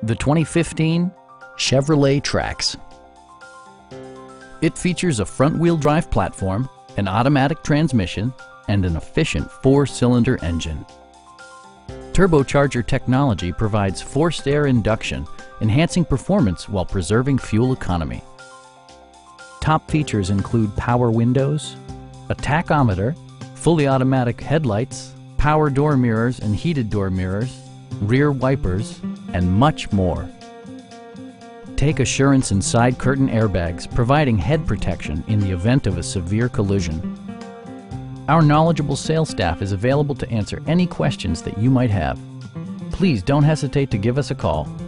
The 2015 Chevrolet Trax. It features a front-wheel drive platform, an automatic transmission, and an efficient 4-cylinder engine. Turbocharger technology provides forced air induction, enhancing performance while preserving fuel economy. Top features include power windows, a tachometer, fully automatic headlights, power door mirrors and heated door mirrors, rear wipers, and much more. Take assurance in side curtain airbags, providing head protection in the event of a severe collision. Our knowledgeable sales staff is available to answer any questions that you might have. Please don't hesitate to give us a call.